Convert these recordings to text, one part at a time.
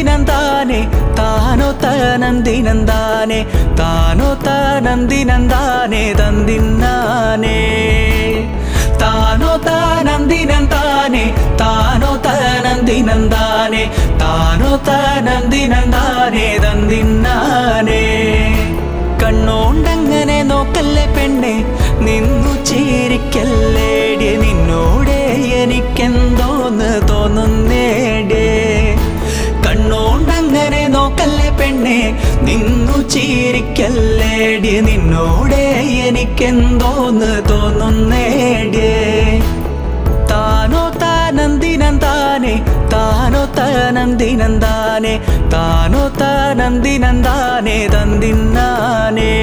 താനന്ദിനന്താനെ താനോ താനന്ദിനന്താനെ താനോ താനന്ദിനന്താനെ തന്തിന്നാനെ താനോ താനന്ദിനന്താനെ താനോ താനന്ദിനന്താനെ താനോ താനന്ദിനന്താനെ തന്തിന്നാനെ കണ്ണോണ്ടങ്ങനെ നോക്കല്ലേ പെണ്ണെ നിന്നു ചിരിക്കല്ലേടിയെ നിന്നോടെ എനിക്കെന്തോന്ന് തോന്നുന്നേടേ കണ്ണോണ്ടങ്ങനെ നോക്കല്ലേ പെണ്ണെ നിന്നു ചിരിക്കല്ലേടിയെ നിന്നോടെ എനിക്കെന്തോന്ന് തോന്നുന്നേടേ താനോ താനന്ദിനന്താനെ താനോ താനന്ദിനന്താനെ താനോ താനന്ദിനന്താനെ തന്തിന്നാനെ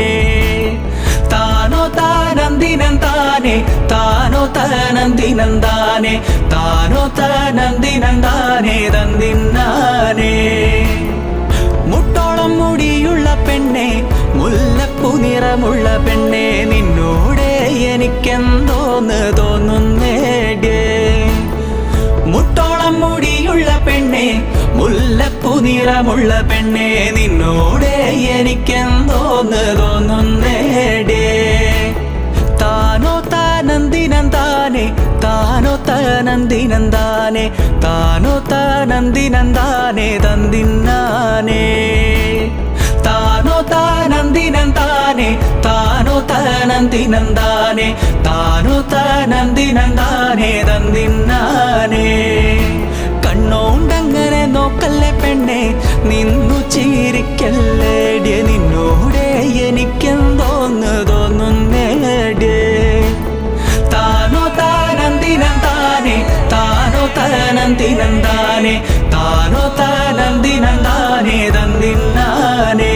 താനോ താനന്ദിനന്താനെ താനോ താനന്ദിനന്താനെ താനോ താനന്ദിനന്താനെ തന്തിന്നാനെ മുട്ടോളം മുടിയുള്ള പെണ്ണെ മുല്ലപ്പൂ നിറമുള്ള പെണ്ണെ നിന്നോടെ എനിക്കെന്തോന്ന് തോന്നുന്നേടേ മുട്ടോളം മുടിയുള്ള പെണ്ണെ മുല്ലപ്പൂ നിറമുള്ള പെണ്ണെ നിന്നോടെ എനിക്കെന്തോന്ന് തോന്നുന്നേടേ താനോ താനന്ദിനന്താനെ താനോ താനന്ദിനന്താനെ താനോ താനന്ദിനന്താനെ തന്തിന്നാനെ താനോ താനന്ദിനന്താനെ താനോ താനന്ദിനന്താനെ താനോ താനന്ദിനന്താനെ തന്തിന്നാനെ കണ്ണോണ്ടങ്ങനെ നോക്കല്ലേ പെണ്ണെ നിന്നു ചിരിക്കല്ലേടിയെ നിന്നോടെ എനിക്കെന്തോന്ന് തോന്നുന്നേടേ താനോ താനന്ദിനന്താനെ താനോ താനന്ദിനന്താനെ താനോ താനന്ദിനന്താനെ തന്തിന്നാനെ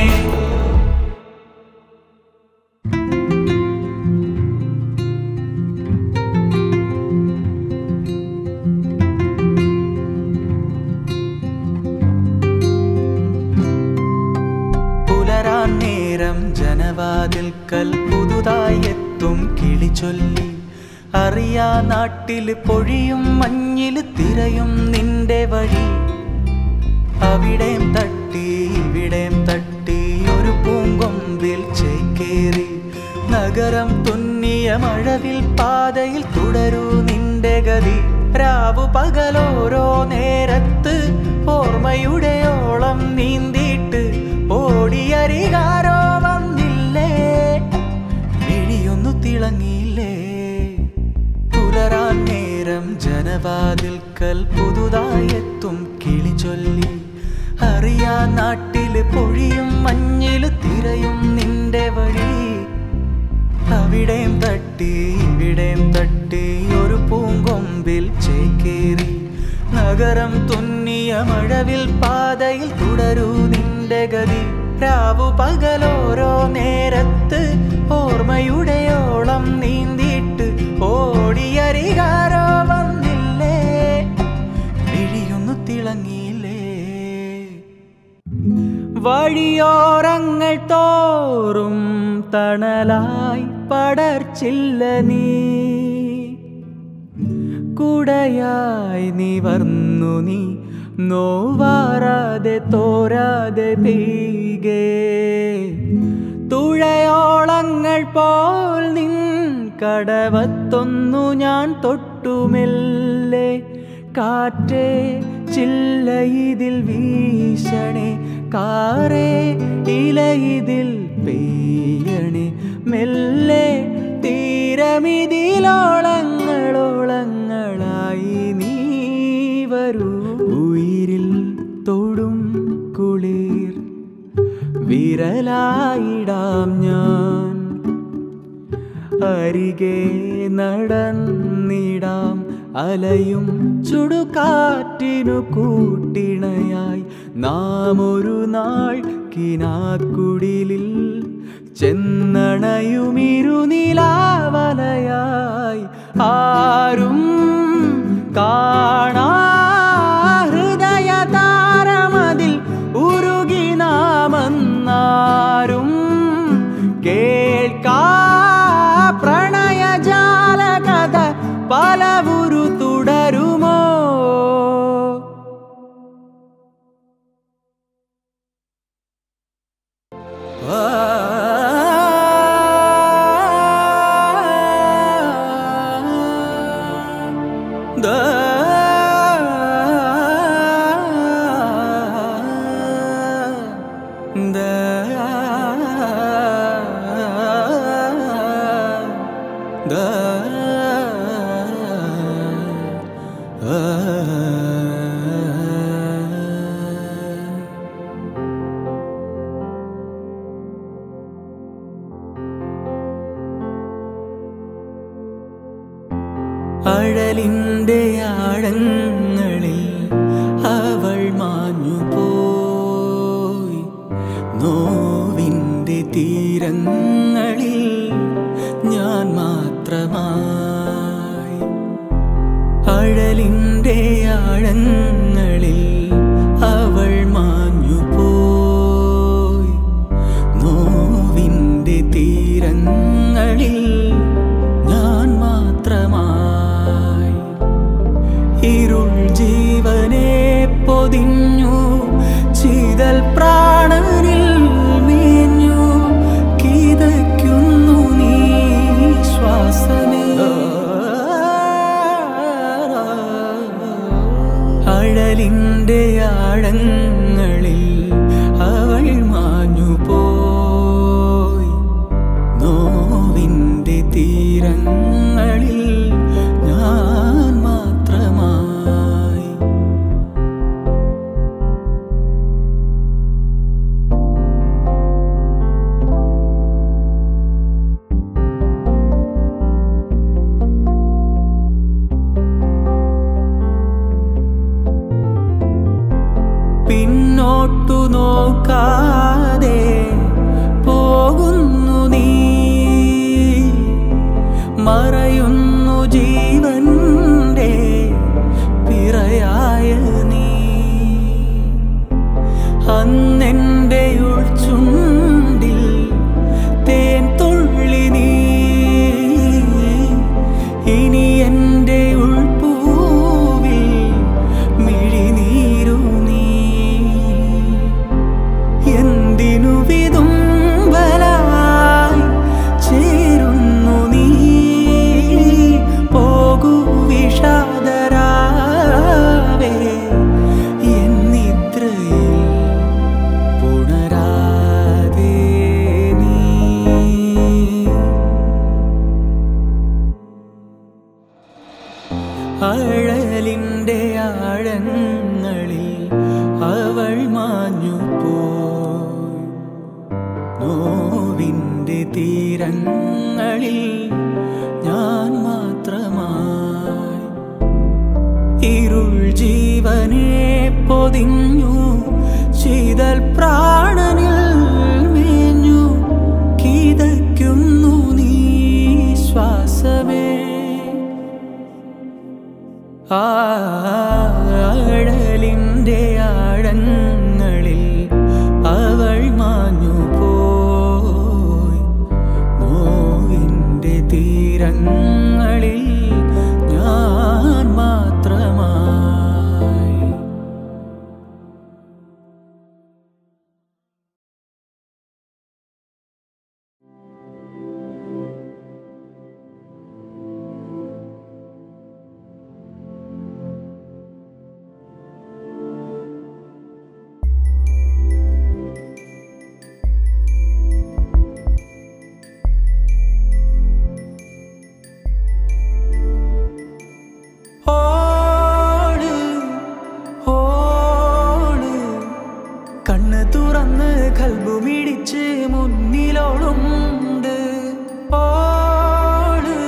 നേരം ജനവാതിൽക്കൽ പുതുതായി എത്തും കിളിചൊല്ലി അറിയാ നാട്ടില് പൊഴിയും മഞ്ഞില് തിരയും നിന്റെ വഴി അവിടേം തട്ടി ഇവിടേം തട്ടി ഒരു പൂങ്കൊമ്പിൽ ചേക്കേറി നഗരം തുന്നിയ മഴവിൽ പാതയിൽ തുടരൂ നിന്റെ ഗതി രാവു പകലോരോ നേരത്ത് ഓർമ്മയുടെ ഓളം നീന്തിയിട്ട് ഓടിയരികാരോ വന്നില്ലേ മിഴിയൊന്നു തിളങ്ങിയില്ലേ പുലരാൻ നേരം ജനവാതിൽക്കൽ പുതുതായി എത്തും കിളിചൊല്ലി അറിയാ നാട്ടില് പൊഴിയും മഞ്ഞില് തിരയും നിന്റെ വഴി അവിടേം തട്ടി ഇവിടേം തട്ടി ഒരു പൂങ്കൊമ്പിൽ ചേക്കേറി നഗരം തുന്നിയ മഴവിൽ പാതയിൽ തുടരൂ നിന്റെ ഗതി രാവു പകലോരോ നേരത്ത് ഓർമ്മയുടെ ഓളം നീന്തിയിട്ട് ഓടിയരികാരോ വന്നില്ലേ മിഴിയൊന്നു തിളങ്ങിയില്ലേ വഴിയോരങ്ങൾ തോറും തണലായി പടർച്ചില്ല നീ കുടയായി നിവർന്നു നീ നോവാറാതെ തോരാതെ പെയ്കേ തുഴയോളങ്ങൾ പോൽ നിൻ കടവത്തൊന്നു ഞാൻ തൊട്ടുമെല്ലെ കാറ്റേ ചില്ലയിതിൽ വീശണേ കാറേ ഇലയിതിൽ പെയ്യണേ മെല്ലെ തീരമിതിലോളങ്ങളോളങ്ങളായി നീ വരൂ ഉയിരിൽ തൊടും കുളിർ വിരലായിടാം ഞാൻ അരികെ നടന്നിടാം അലയും ചുടുകാറ്റിനു കൂട്ടിണയായി നാം ഒരു നാൾ കിനാക്കുടിലിൽ ചെന്നണയുമിരുനിലാവലയായി ആരും കാണാ ഹൃദയതാരമതിൽ ഉരുകി നാമെന്നാരും കേൾക്കാ പ്രണയജാലകഥ പല ആഴങ്ങളിൽ അവൾ മാഞ്ഞുപോയി. നോവിൻ്റെ തീരങ്ങളിൽ ഞാൻ മാത്രമായി. അഴലിൻ്റെ ആഴങ്ങളിൽ അവൾ മാഞ്ഞുപോയി. നോവിൻ്റെ തീരങ്ങളിൽ ഞാൻ മാത്രമായി. ഇരുൾ ജീവനെ പൊതിഞ്ഞു, ചിതൽ പ്രാണനിൽ മേഞ്ഞു, കിതയ്ക്കുന്നു നീ ശ്വാസമേ. അഴലിൻ്റെ ആഴങ്ങളിൽ അവൾ മാഞ്ഞുപോയി. നോവിൻ്റെ തീരങ്ങളിൽ ഞാൻ മാത്രമായി. പിന്നോട്ടു നോക്കാതെ പോകുന്നു നീ, മറയുന്നു ജീവന്റെ പിറയായ നീ. അന്നെൻ്റെ ഉൾച്ചുണ്ടിൽ തേൻ തുള്ളി നീ, ഇനി എൻ്റെ ഉൾപ്പൂവിൽ മിഴിനീരു നീ. എന്തിനു വിതുമ്പലായി ചേരുന്നു നീ, പോകൂ വിഷാദരാവേ എന്നിദ്രയിൽ പുണരാതെ നീ. അഴലിൻ്റെ ആഴങ്ങളിൽ അവൾ മാഞ്ഞുപോയി. നോവിൻ്റെ തീരങ്ങളിൽ ഞാൻ മാത്രമായി. ഇരുൾ ജീവനെ പൊതിഞ്ഞു, ചിതൽ പ്രാണനിൽ മേഞ്ഞു, കിതയ്ക്കുന്നു നീ ശ്വാസമേ. ആഴലിൻ്റെ ആഴങ്ങളിൽ അവൾ മാഞ്ഞുപോയി. നോവിൻ്റെ തീരങ്ങളിൽ ഞാൻ മാത്രമായി. കണ്ണ് തുറന്ന് കൽബുമിടിച്ച് മുന്നിലോളുണ്ട്. ഓള്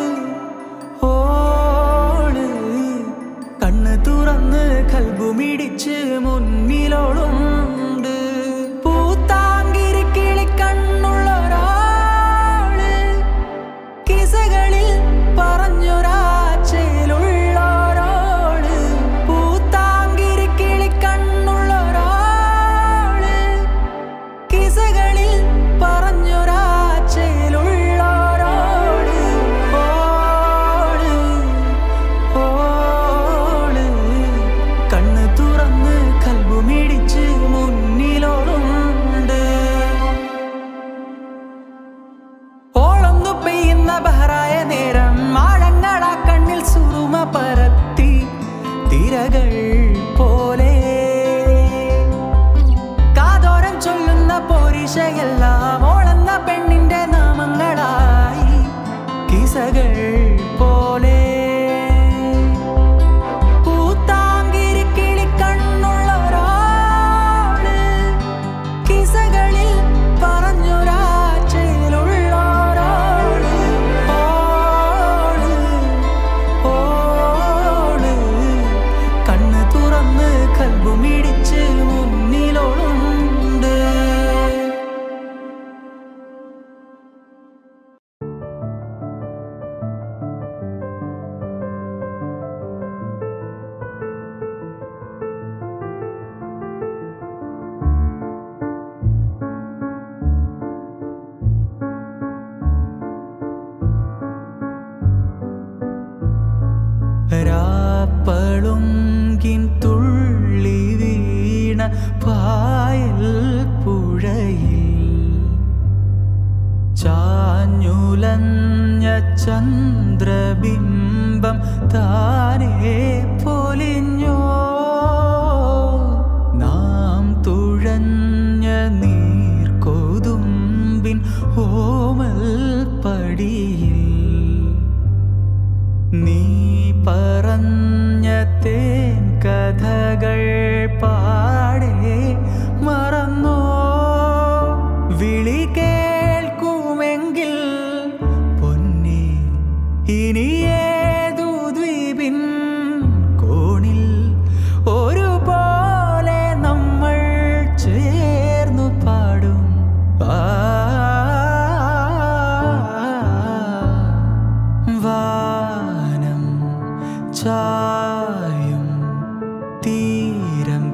ഓള് കണ്ണ് തുറന്ന് കൽബുമിടിച്ച് മുന്നിലോളുണ്ട്. പൂത്താങ്കിരി കിളിക്കണ്ണുള്ളൊരാള്, കിസകളിൽ പറഞ്ഞൊരാച്ചേലുള്ളൊരാള്. പൂത്താങ്കിരി കിളിക്കണ്ണുള്ളൊരാള്, കിസകളിൽ പറഞ്ഞൊരാച്ചേലുള്ളൊരാള്. ഓള് ഓള് കണ്ണ് തുറന്ന് കൽബുമിടിച്ച് മുന്നിലോളുണ്ട്. ഓളൊന്നു പെയ്യുന്ന ബഹറായ നേരം ആഴങ്ങളാ കണ്ണിൽ സുറുമ പരത്തി, തിരകൾ പോലെ കാതോരം ചൊല്ലുന്ന പോരിശയെല്ലാം ഓളെന്ന പെണ്ണിന്റെ നാമങ്ങളായി, കിസകൾ പോലെ. പൂത്താങ്കിരി കിളിക്കണ്ണുള്ളൊരാള്, കിസകളിൽ പറഞ്ഞൊരാച്ചേലുള്ളൊരാള്. ഓള് ഓള്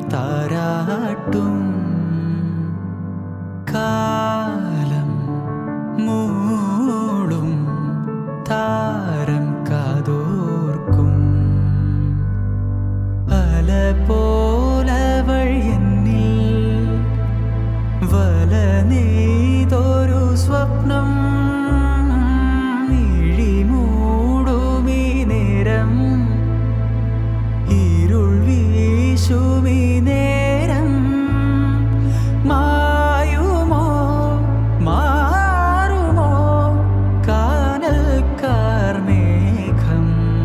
താരാട്ടും കാലം മൂടും താരം കാതോർക്കും അല പോലവൾ എന്നിൽ വല നെയ്തൊരു സ്വപ്നം ഇഴി മൂടുമീ നേരം ഇരുൾ വീശുമീ നേരം മായുമോ മാറുമോ കാനൽ കാർമേഘം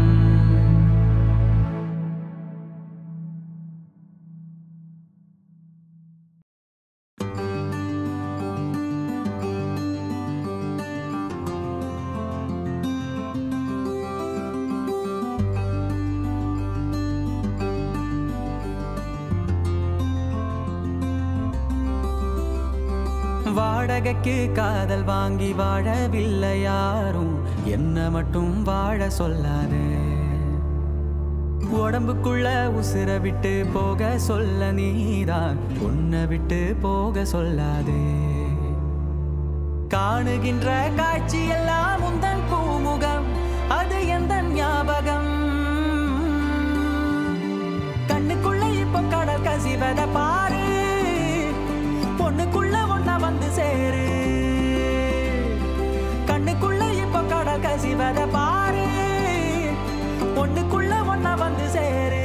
வாடகைக்கு காதல் வாங்கி வாழவில்லை யாரும் என்ன மட்டும் வாழ சொல்லாதே உடம்புக்குள்ள உசிர விட்டு போக சொல்ல நீதான் உன்னை விட்டு போக சொல்லாதே காணுகின்ற காட்சி எல்லாம் உந்தன் பூமுகம் அது எந்த ஞாபகம் கண்ணுக்குள்ள இப்போ கடல் கசிவத பாரு பொண்ணுக்குள்ள ஒன்ன வந்து சேரு கண்ணுக்குள்ள இப்ப கடல் கசிவத பாரு பொண்ணுக்குள்ள ஒன்ன வந்து சேரு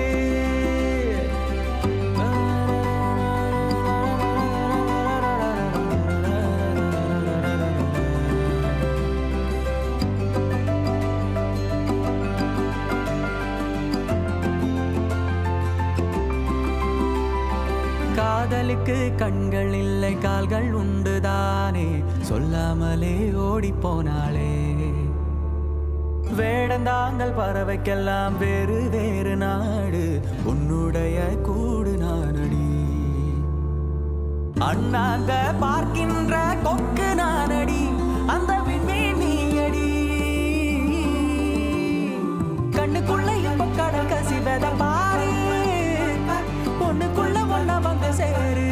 காதலுக்கு கண்கள் இல்லை கால்கள் உண்டுதானே சொல்லாமலே ஓடி போனாளே வேடந்தாங்கள் பறவைக்கெல்லாம் வேறு வேறு நாடு உன்னுடைய கூடு நானடி அண்ணாங்க பார்க்கின்ற கொக்கு நானடி அந்த விண்மீன் நீயடி கண்ணுக்குள்ள இப்ப கடல் கசிவத பாரு பொண்ணுக்குள்ள ஒன்ன வந்து சேரு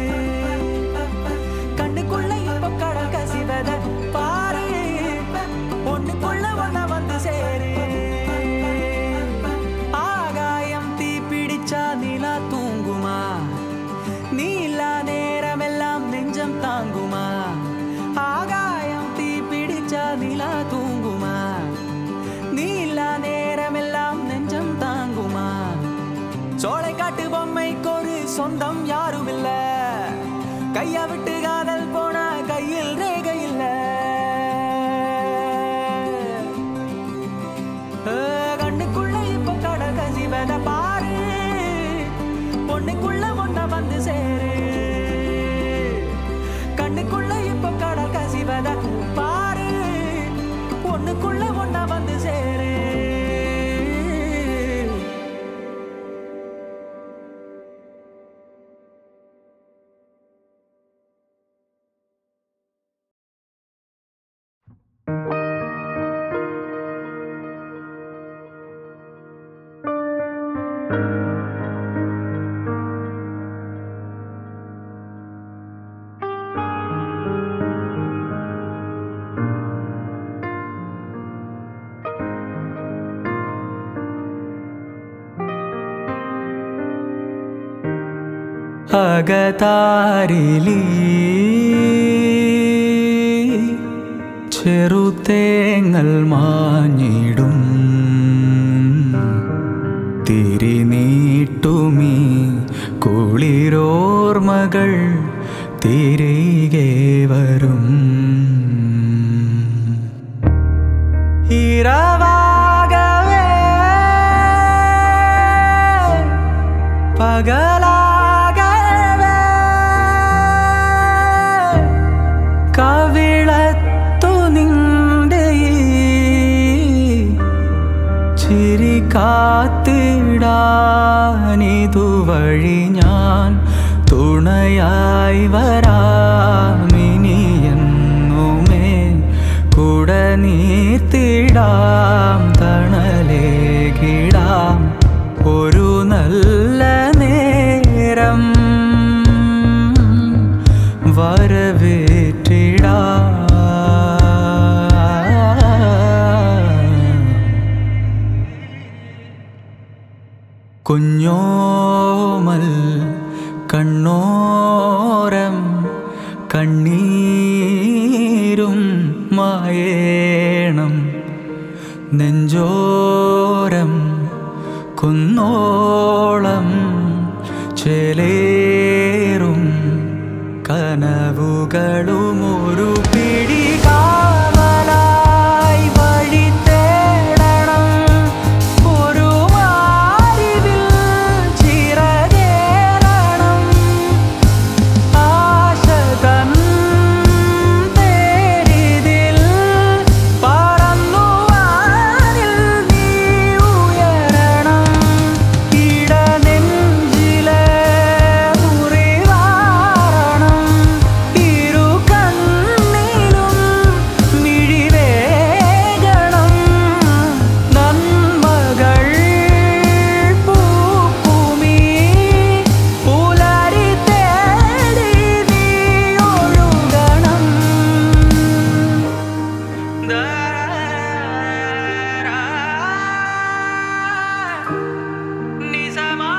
கண்ணுக்குள்ள இப்ப கடல் கசிவத பாரு பொண்ணுக்குள்ள ஒன்ன வந்து சேரு ஆகாயம் தீ பிடிச்சா நிலா தூங்குமா நீ இல்லா நேரம் எல்லாம் நெஞ்சம் தாங்குமா ஆகாயம் தீ பிடிச்சா நிலா தூங்குமா நீ இல்லா நேரம் எல்லாம் நெஞ்சம் தாங்குமா சோலை காட்டு பொம்மைக்கு ஒரு சொந்தம் யாரும் இல்ல கையா விட்டு காதல் போனா கையில் ரேகை இல்ல கண்ணுக்குள்ள இப்ப கடல் கசிவத பாரு பொண்ணுக்குள்ள ஒன்ன வந்து சேரு கண்ணுக்குள்ள இப்ப கடல் கசிவத பாரு பொண்ணுக்குள்ள ஒன்ன வந்து சேரு അകതാരിലി ചെറുതേങ്ങൾ മാഞ്ഞിടും തിരിനീട്ടുമീ കുളിരോർമകൾ തിരികെ വരും ഇരവാകവേ പകലാ കാത്തിടാനിതു വഴി ഞാൻ തുണയായി വരാമിനിയെന്നുമേ കുട നീർത്തിടാം തണലേകിടാം ഒരു നല്ല നേരം ഓമൽ കണ്ണോരം കണ്ണീരും മായേണം നെഞ്ചോരം കുന്നോളം ചേലേറും കനവുകളും ഒരു പിടി കാവലായി വഴി തേടണം ഒരു മാറിവിൽ ചിറകേറണം ആശ തൻ തേരിതിൽ പറന്നു വാനിൽ നീ ഉയരണം ഇടനെഞ്ചിലെ മുറിവാരണം ഇരു കണ്ണിലും മിഴിവേകണം നന്മകൾ പൂക്കുമീ പുലരി തേടി നീ ഒഴുകണം നിസമാ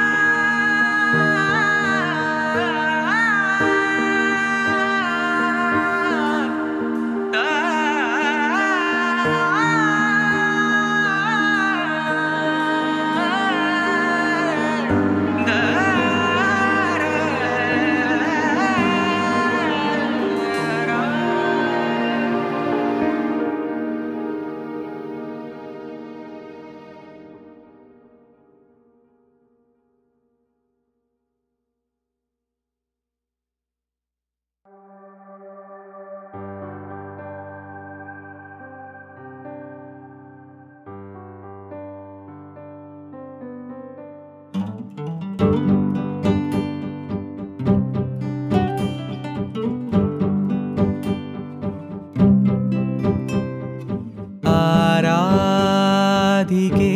ആരാധികേ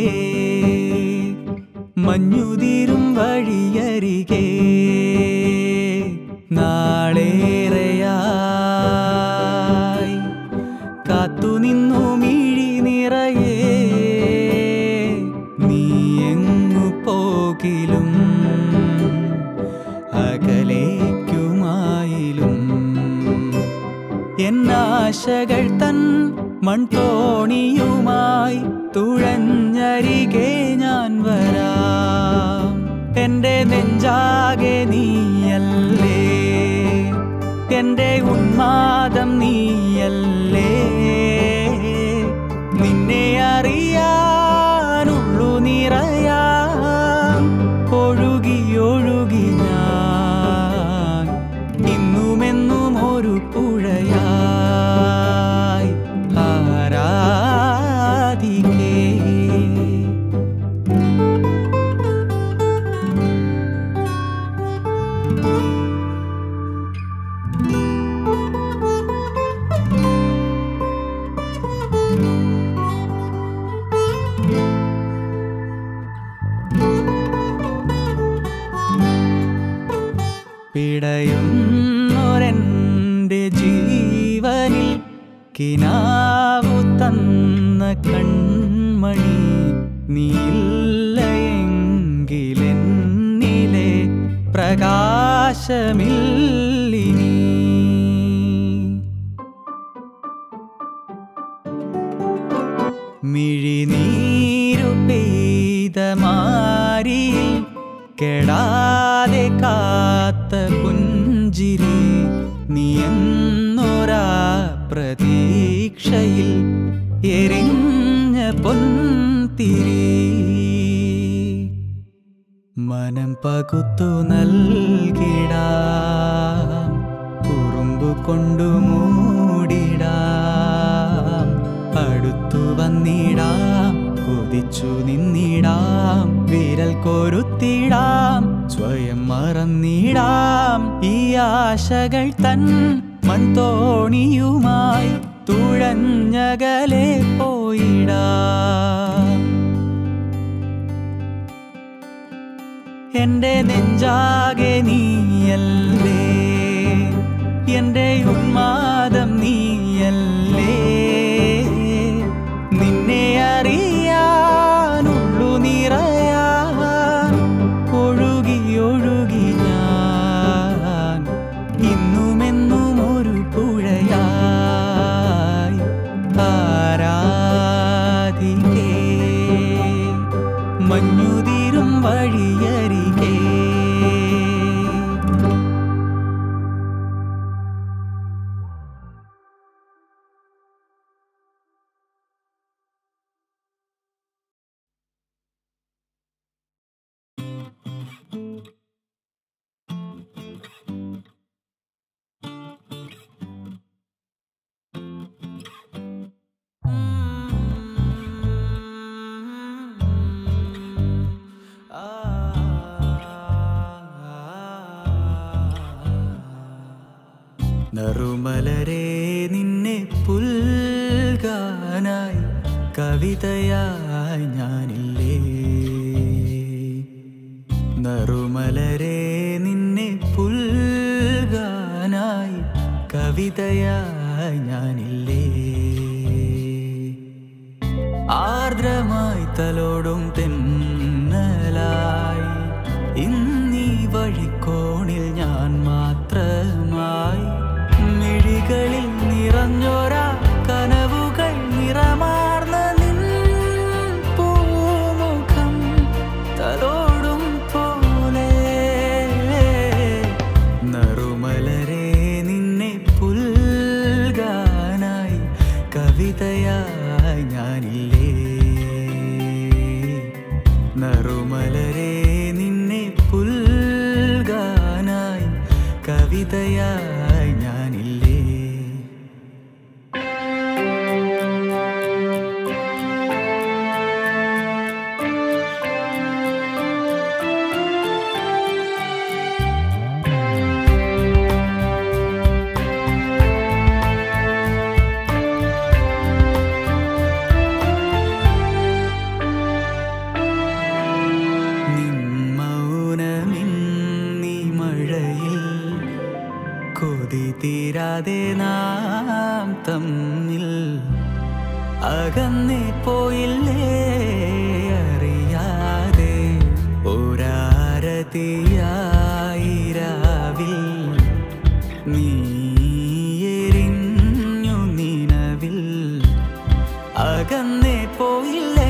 മഞ്ഞുതിരും വഴിയരികെ നാളേറെയായി കാത്തുനിന്നു മിഴി നിറയെ നീ എങ്ങു പോകിലും അകലേക്കുമായിലും എന്നാശകൾ തൻ മൺതോണിയുമായി തുഴഞ്ഞരികെ ഞാൻ വരാം എൻ്റെ നെഞ്ചാകെ നീയല്ലേ എൻ്റെ ഉന്മാദം നീയല്ലേ നിന്നെ അറിയാനുള്ളു നിറയാം ഒഴുകി ഒഴുകി ഞാൻ ഇന്നുമെന്നും ഒരു പുഴയായി ആരാധിക്കേ പിടയുന്നൊരെൻ്റെ ജീവനിൽ കിനാവു തന്ന കൺമണി നീയില്ലയെങ്കിലെന്നിലെ പ്രകാശമില്ലിനി മിഴിനീരു പെയ്ത മാരിയിൽ കെടാതെ കാത്ത പുഞ്ചിരി നീ എന്നൊരാ പ്രതീക്ഷയിൽ എരിഞ്ഞ പൊൻതിരി മനം പകുത്തു നൽകിടാം കുറുമ്പു കൊണ്ടു മൂടിടാം അടുത്തു വന്നിടാം കൊതിച്ചു നിന്നിടാം വിരൽ കൊരുത്തിടാം സ്വയം മറന്നിടാം ഈ ആശകൾ തൻ മൺതോണിയുമായി തുഴഞ്ഞകലെ പോയിടാം എൻ്റെ നെഞ്ചാകെ നീയല്ലേ എൻ്റെ ഉന്മാദം നീയല്ലേ നിന്നെ അറിയാനുള്ളു നിറയാൻ നറുമലരേ നിന്നെ പുൽകാനായി കവിതയായി ഞാനില്ലേ. നറുമലരേ നിന്നെ പുൽകാനായി കവിതയായി ഞാനില്ലേ. ആർദ്രമായി തലോടും തെന്നലായി ഇന്നീ വഴിക്കോണിൽ ഞാൻ മാത്രമായി. മിഴികളിൽ നിറഞ്ഞോരാ കനവുകൾ നിറമാർന്ന നിൻ പൂമുഖം തലോടും പോലെ. നറുമലരേ നിന്നെ പുൽകാനായി കവിതയായി ഞാനില്ലേ. നറുമലരേ നിന്നെ പുൽകാനായി കവിതയായി ഞാനില്ലേ. കൊതി തീരാതെ നാം തമ്മിൽ അകന്നേ പോയില്ലേ അറിയാതെ. ഒരാരതിയായി രാവിൽ നീ എരിഞ്ഞു നിനവിൽ അകന്നേ പോയില്ലേ.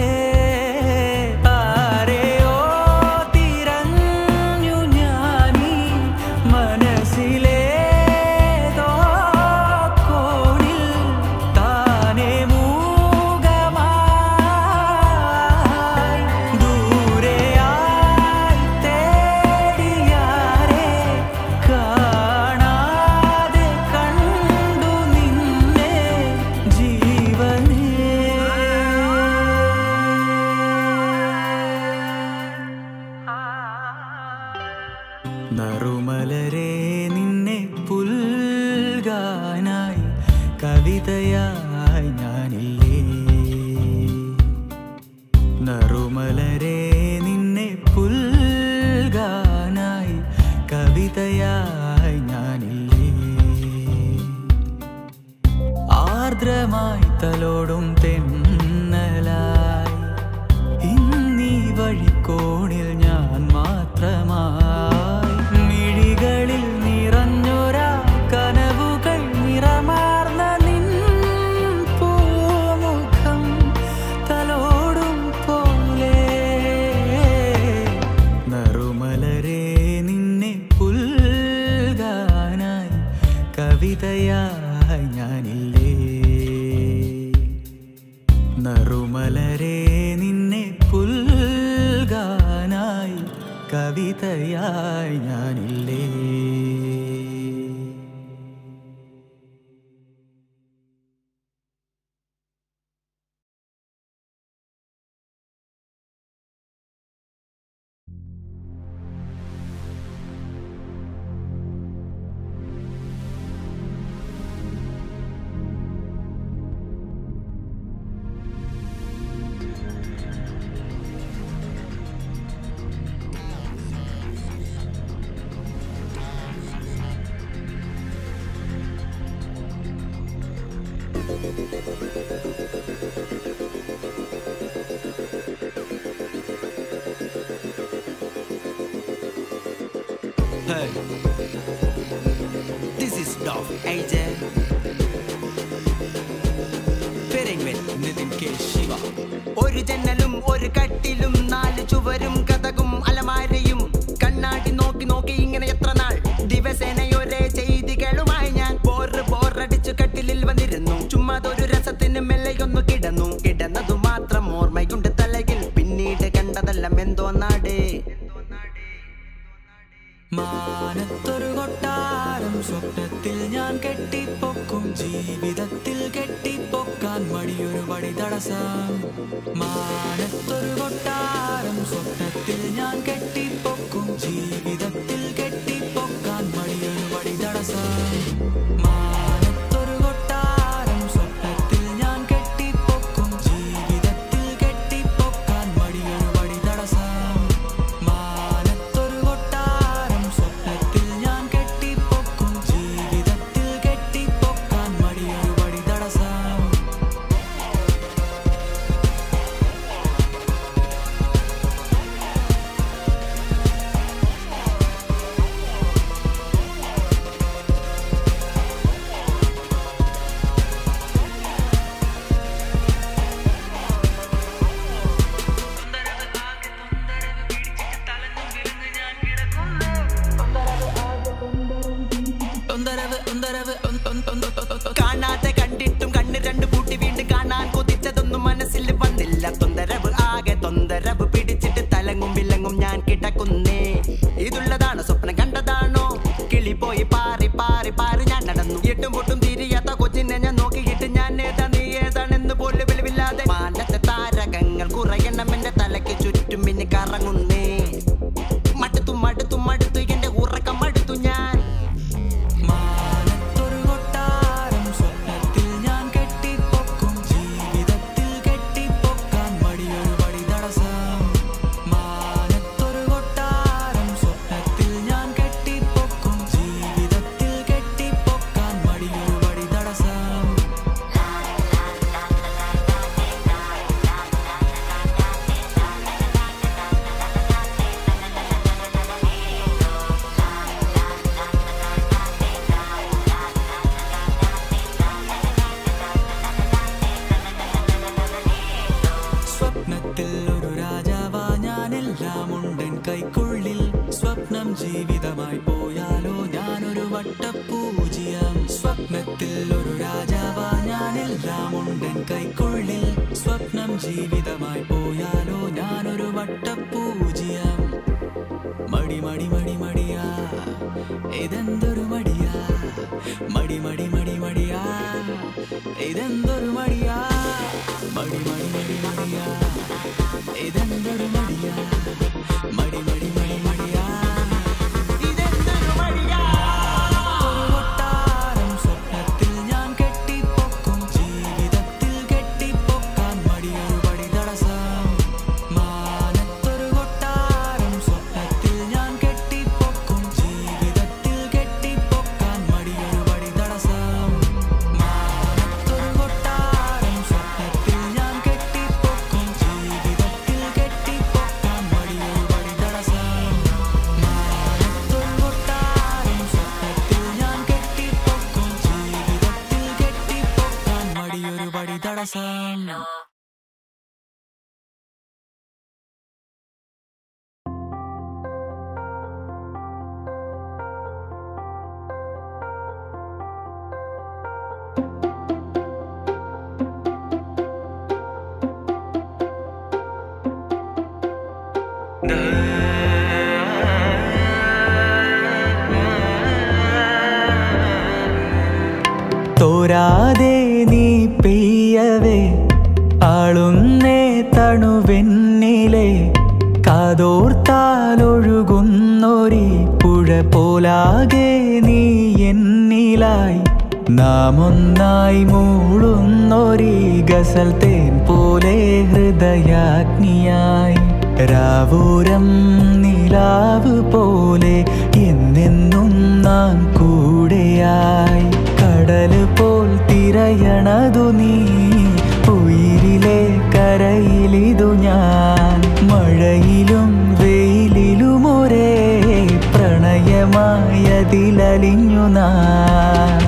നറുമലരേ നിന്നെ പുൽകാനായി കവിതയായി ഞാനില്ലേ. നറുമലരേ നിന്നെ പുൽകാനായി കവിതയായി ഞാനില്ലേ. ആർദ്രമായി തലോടും തെന്നലായി ഇന്നീ വഴിക്കോണിൽ ഞാൻ മാത്രമായി. മിഴികളിൽ നിറഞ്ഞൊരാ കനവുകൾ നിറമാർന്ന നിൻ പൂമുഖം തലോടും പോലെ. നറുമലരേ നിന്നെ പുൽകാനായി കവിതയായി ഞാനില്ലേ. നറുമലരേ നിന്നെ പുൽകാനായി കവിതയായി ഞാനില്ലേ. Hey, this is Dov AJ, pairing with Nitin K. Shiva. ഒരു ജനലും ഒരു കട്ടിലും നാല് ചുവരും കഥകും അലമാരയും കണ്ണാടി നോക്കി നോക്കി ഇങ്ങനെ എത്ര നാൾ. ദിവസേന ഒരേ ചെയ്തികളുമായി ഞാൻ ബോറടിച്ചു കട്ടിലിൽ വന്നിരുന്നു. ചുമ്മാതൊരു രസത്തിന് മെല്ലെയൊന്നു കിടന്നു. കിടന്നതു മാത്രം ഓർമ്മയുണ്ട് തലയിൽ. പിന്നീട് കണ്ടതെല്ലാം എന്തോ നാട്. മാനത്തൊരു കൊട്ടാരം സ്വപ്നത്തിൽ ഞാൻ കെട്ടിപ്പൊക്കും. ജീവിതത്തിൽ കെട്ടിപ്പൊക്കാൻ മടിയൊരു പടി തടസ്സം. മാനത്തൊരു കൊട്ടാരം സ്വപ്നത്തിൽ ഞാൻ കെട്ടിപ്പൊക്കും. ജീവിതത്തിൽ കെട്ടിപ്പൊക്കാൻ മടിയൊരു പടി തടസ്സം. ഇതുള്ളതാണ് സ്വപ്നം കണ്ടതാണോ കിളി പോയി പാറി പാറി പാറി ഞാൻ നടന്നു എട്ടും പൊട്ടും തിരിയാത്ത കൊച്ചിനെ ഞാൻ നോക്കിയിട്ട് ഞാൻ ഏതാ നീ ഏതാണെന്ന് പോലും വെളിവില്ലാതെ മാനത്തെ താരകങ്ങൾ കുറയണം എന്റെ തലയ്ക്ക് ചുറ്റും പിന്നെ കറങ്ങുന്നേ മടുത്തു മടുത്തു മടുത്തു എന്റെ ഉറക്കം മടുത്തു ഞാൻ ജീവിതമായി പോയാലോ ഞാനൊരു വട്ടപ്പൂജ്യം സ്വപ്നത്തിൽ ഒരു രാജാവാ ഞാനെല്ലാം ഉണ്ടൻ കൈക്കുള്ളിൽ സ്വപ്നം ജീവിതമായി പോയാലോ ഞാനൊരു വട്ടപ്പൂജ്യം മടി മടി മടി മടിയാ ഇതെന്തൊരു മടിയാ മടി മടി മടി മടിയാ ഇതെന്തൊരു മടിയാ മടി മടി മടി മടിയാ ഇതെന്തൊരു മടിയാ മടി മടി മടി മടിയാ തോരാതെ നീ പെയ്യവേ ആളുന്നേ തണുവെന്നിലെ കാതോർത്താലൊഴുകുന്നൊരി പുഴ പോലാകെ നീ എന്നിലായി നാം ഒന്നായി മൂളുന്നൊരി ഗസൽ തേൻ പോലെ ഹൃദയാഗ്നിയായി രാവൂരം നിലാവ് പോലെ എന്നെന്നും നാം കൂടെയായി കടല് പോൽ തിരയണതു നീ ഉയിരിലെ കരയിലിതു ഞാൻ മഴയിലും വെയിലിലും ഒരേ പ്രണയമായതിലലിഞ്ഞു നാം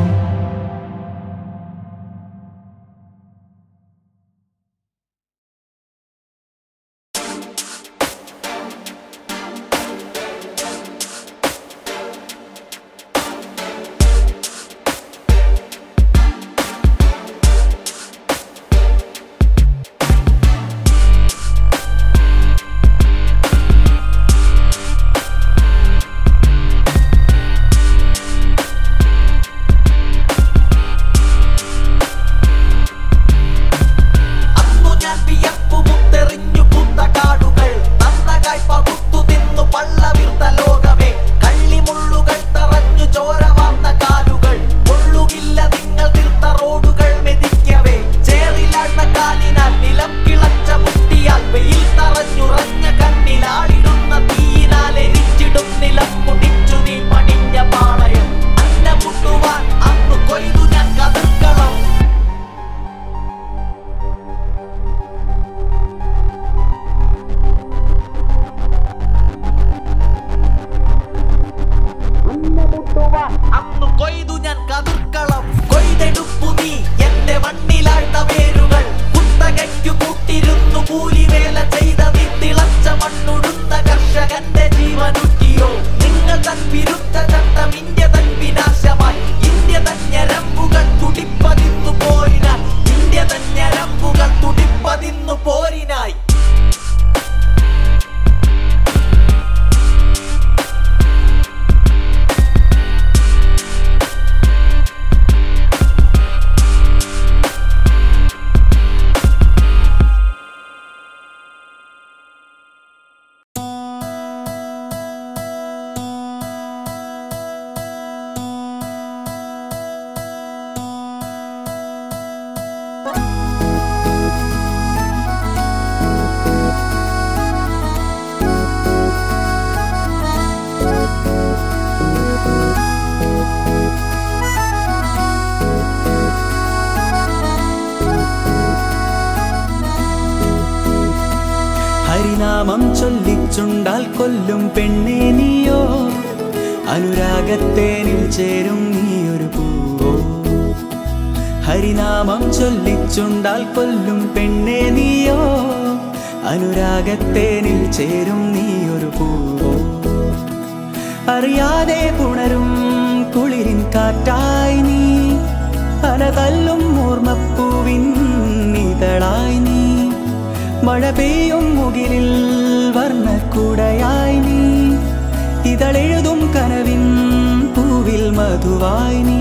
ചൊല്ലിച്ചുണ്ടാൽ കൊല്ലും പെണ്ണേ നീയോ അനുരാഗത്തേനിൽ ചേരും നീയൊരു പൂവോ ഹരിനാമം ചൊല്ലിച്ചുണ്ടാൽ കൊല്ലും പെണ്ണേ നീയോ അനുരാഗത്തേനിൽ ചേരും നീയൊരു പൂവോ അറിയാതെ പുണരും കുളിരിൻ കാറ്റായി നീ അലതല്ലും ഓർമ്മപ്പൂവിൻ ഇതളായി നീ മഴ പെയ്യും മുകിലിൽ വർണ്ണക്കുടയായി നീ ഇതളെഴുതും കനവിൻ പൂവിൽ മധുവായി നീ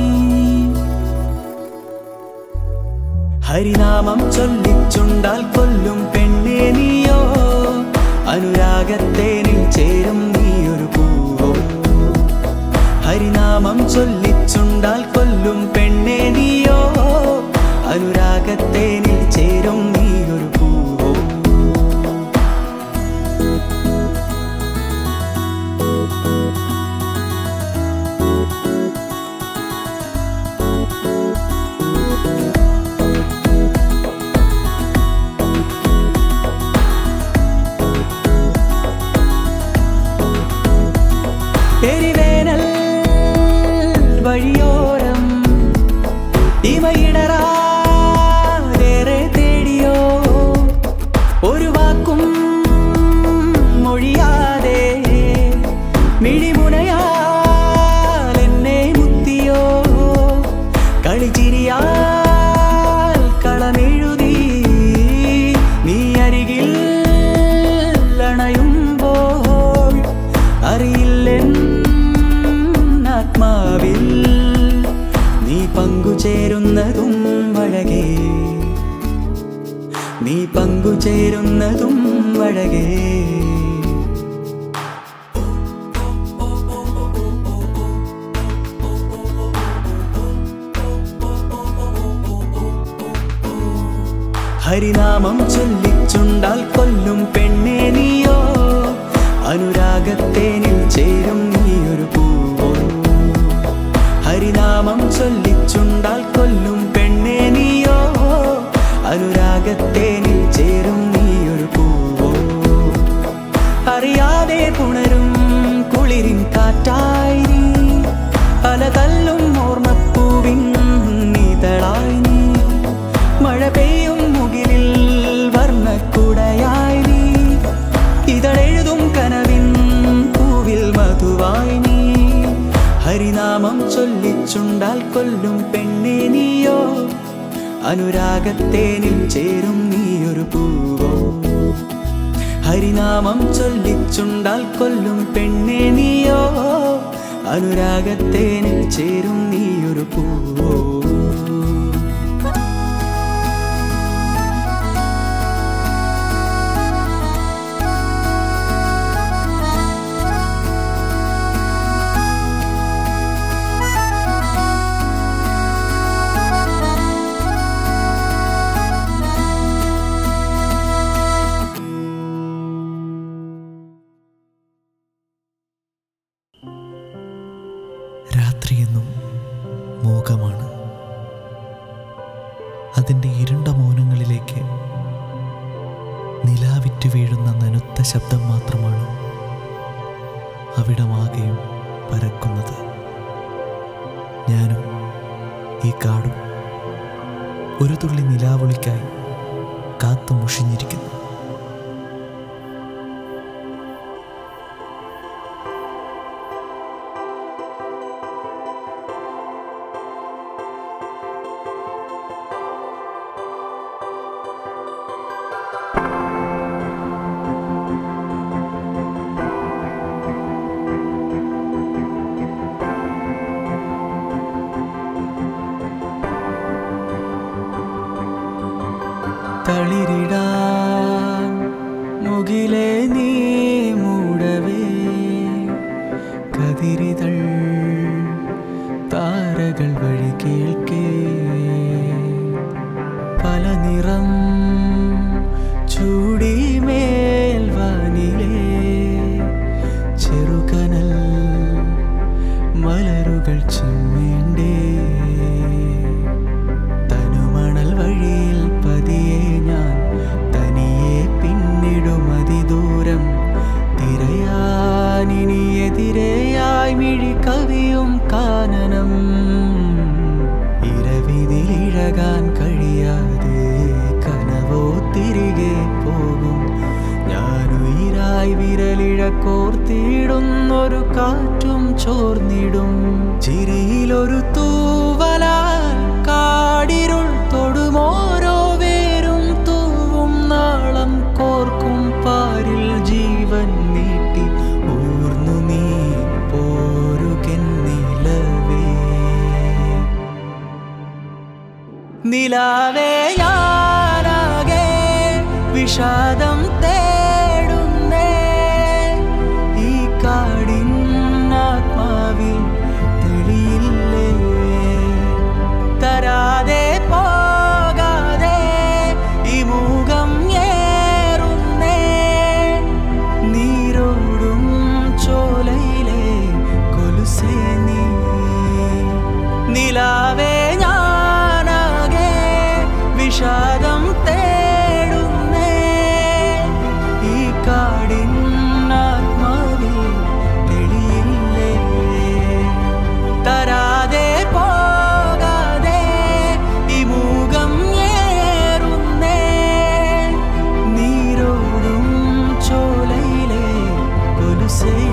ഹരിനാമം ചൊല്ലിച്ചുണ്ടാൽ കൊല്ലും പെണ്ണേ നീയോ അനുരാഗത്തേനിൽ ചേരും നീയൊരു പൂവോ ഹരിനാമം ചൊല്ലിച്ചുണ്ടാൽ കൊല്ലും പെണ്ണേ നീയോ അനുരാഗത്തേനിൽ ചേരും നീയൊരു പൂവോ എരിവേനൽ വഴിയോരം ഇമയിടറാതെ തേടിയോ ഒരു വാക്കും മൊഴിയാതെ മിഴിമുനയാൽ എന്നെ മുത്തിയോ കളിച്ചിരിയാൽ കളമെഴുതി നീ അരികിൽ അണയുമ്പോൾ അറിയില്ലെൻ ആത്മാവിൽ നീ പങ്കുചേരുന്നതും അഴകേ നീ പങ്കുചേരുന്നതും അഴകേ ഹരിനാമം ചൊല്ലിച്ചുണ്ടാൽ കൊല്ലും പെണ്ണേ നീയോ അനുരാഗത്തേനിൽ ചേരും നീയൊരു പൂവോ ഹരിനാമം ചൊല്ലിച്ചുണ്ടാൽ കൊല്ലും പെണ്ണേ നീയോ അനുരാഗത്തേനിൽ ചേരും നീയൊരു പൂവോ അറിയാതെ പുണരും കുളിരിൻ കാറ്റായി നീ അലതല്ലും ഓർമ്മപ്പൂവിൻ ഇതളായി നീ മഴ പെയ്യും മുകിലിൽ വർണ്ണക്കുടയായി നീ ഇതളെഴുതും കനവിൻ പൂവിൽ മധുവായി നീ ഹരിനാമം ചൊല്ലിച്ചുണ്ടാൽ കൊല്ലും പെണ്ണേ നീയോ അനുരാഗത്തേനിൽ ചേരും നീയൊരു പൂവോ ഹരിനാമം ചൊല്ലിച്ചുണ്ടാൽ കൊല്ലും പെണ്ണേ നീയോ അനുരാഗത്തേനിൽ ചേരും നീയൊരു പൂവോ രാത്രിയെന്നും മൂകമാണ്. അതിൻ്റെ ഇരുണ്ട മൗനങ്ങളിലേക്ക് നിലാവിറ്റ് വീഴുന്ന നനുത്ത ശബ്ദം മാത്രമാണ് അവിടമാകെയും പരക്കുന്നത്. ഞാനും ഈ കാടും ഒരു തുള്ളി നിലാവൊളിക്കായി കാത്തു മുഷിഞ്ഞിരിക്കുന്നു. തളിരിടാൻ മുകിലേ നീ മൂടവേ കതിരിതൾ താരകൾ വഴി കേൾക്കേ പല നിറം ചൂടി മേൽവാനിലേ ചെറുകനൽ മലരുകൾ ചിമ്മേണ്ടേ തനുമണൽ വഴിയിൽ പതിയെ ഞാൻ തനിയെ പിന്നിടുമതിദൂരം മിഴി കവിയും കാനനം ഇരവിതിലിഴകാൻ കഴിയാതെ കനവോ തിരികെ പോകും ഞാനുയിരായി വിരലിഴ കോർത്തിടുന്നൊരു കാറ്റും ചോർന്നിടും ചിരിയിലൊരു തൂവലാൽ കാടിരുൾ തൊടുമോരോ വേരും തൂവും നാളം കോർക്കും പാരിൽ ജീവൻ നീട്ടി ഊർന്നു നീ പോരുകെന്നിലവേ നിലാവേ ഞാനാകെ വിഷാദം തേടുന്നേ ഈ കാടിൻ ആത്മാവിൽ തെളിയില്ലേ തരാതെ പോകാതെ ഈ മൂകം ഏറുന്നേ നീരോടും ചോലയിലെ കൊലുസേ നീ നിലാവേ ഞാനാകെ വിഷാദം തേടുന്നേ ഈ കാടിൻ ആത്മാവിൽ തെളിയില്ലേ തരാതെ പോകാതെ ഈ മൂകം ഏറുന്നേ നീരോടും ചോലയിലെ കൊലുസേ